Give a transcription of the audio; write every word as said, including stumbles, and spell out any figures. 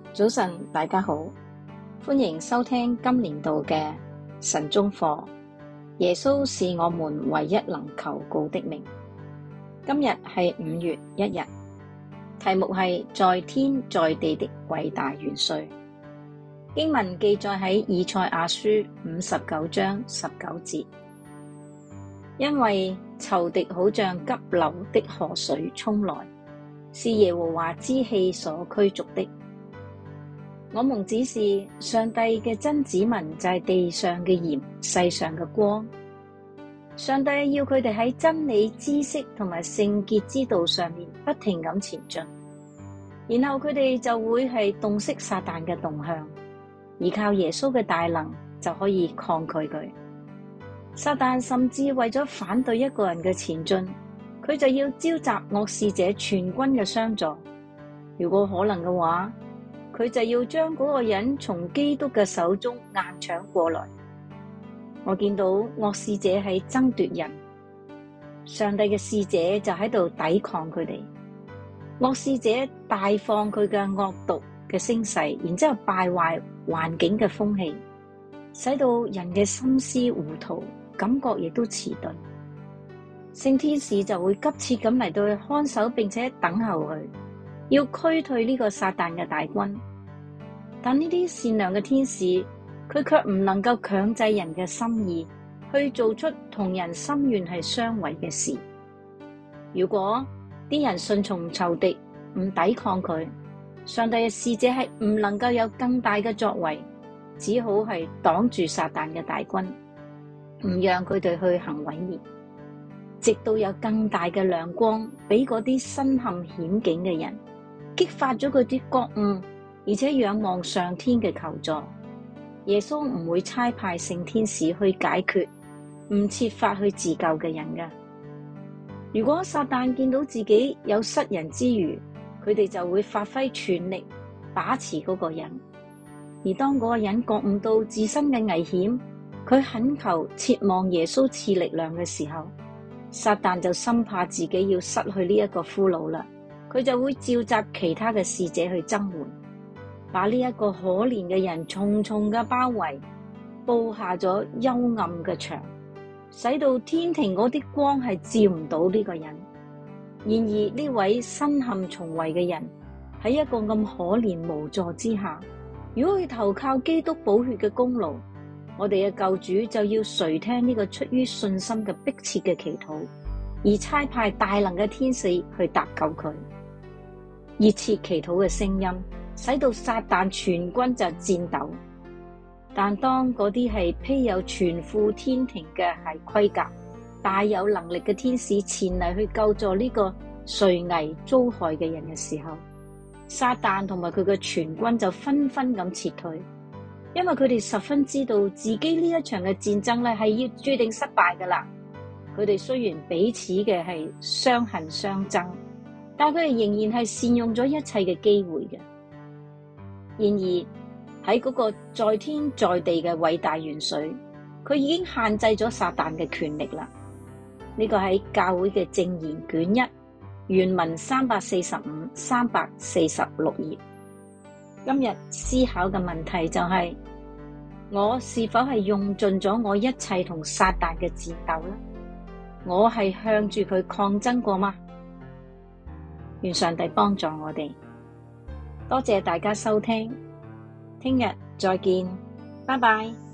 早晨，大家好，歡迎收聽今年度嘅晨鐘課。耶穌是我們唯一能求告的名。今日係五月一日，題目係在天在地的偉大元帥。經文記載喺以賽亞書五十九章十九節，因為仇敵好像急流的河水衝來，是耶和華之氣所驅逐的。我們指示上帝嘅真子民就係地上嘅鹽，世上嘅光。上帝要佢哋喺真理、知識同埋聖潔之道上面不停咁前進，然後佢哋就會係洞悉撒旦嘅動向，依靠耶穌嘅大能就可以抗拒佢。撒旦甚至為咗反對一個人嘅前進，佢就要召集惡使者全軍嘅相助。如果可能嘅話，佢就要將嗰個人從基督嘅手中硬搶過來。我見到惡使者喺爭奪人，上帝嘅使者就喺度抵抗佢哋。惡使者大放佢嘅惡毒嘅聲勢，然之後敗壞環境嘅風氣，使到人嘅心思糊塗，感覺亦都遲鈍。聖天使就會急切咁嚟到去看守，並且等候佢，要驅退呢個撒旦嘅大軍。但呢啲善良嘅天使，佢卻唔能夠強制人嘅心意，去做出同人心願係相違嘅事。如果啲人順從仇敵，唔抵抗佢，上帝嘅使者係唔能夠有更大嘅作為，只好係擋住撒旦嘅大軍，唔讓佢哋去行毀滅，直到有更大嘅亮光俾嗰啲身陷險境嘅人，激發咗佢啲覺悟，而且仰望上天嘅求助。耶穌唔會差派聖天使去解決唔設法去自救嘅人㗎。如果撒旦見到自己有失人之餘，佢哋就會發揮全力把持嗰個人。而當嗰個人覺悟到自身嘅危險，佢懇求切望耶穌賜力量嘅時候，撒旦就深怕自己要失去呢一個俘虜啦，佢就會召集其他嘅使者去增援，把呢一個可憐嘅人重重嘅包圍，布下咗幽暗嘅牆，使到天庭嗰啲光係照唔到呢個人。然而呢位身陷重圍嘅人喺一個咁可憐無助之下，如果佢投靠基督寶血嘅功勞，我哋嘅救主就要垂聽呢個出於信心嘅迫切嘅祈禱，而差派大能嘅天使去搭救佢。熱切祈禱嘅聲音使到撒旦全軍就顫抖，但當嗰啲係披有全副天庭嘅係盔甲、大有能力嘅天使前嚟去救助呢個垂危遭害嘅人嘅時候，撒旦同埋佢嘅全軍就紛紛咁撤退，因為佢哋十分知道自己呢一場嘅戰爭咧係要注定失敗噶啦。佢哋雖然彼此嘅係相恨相憎，但佢哋仍然係善用咗一切嘅機會嘅。然而喺嗰個在天在地嘅偉大元帥，佢已經限制咗撒旦嘅權力啦。呢、這個喺教會嘅證言卷一原文三百四十五、三百四十六頁。今日思考嘅問題就係、是：我是否係用盡咗我一切同撒旦嘅戰鬥呢？我係向住佢抗爭過嗎？願上帝幫助我哋。多謝大家收聽，聽日再見，拜拜。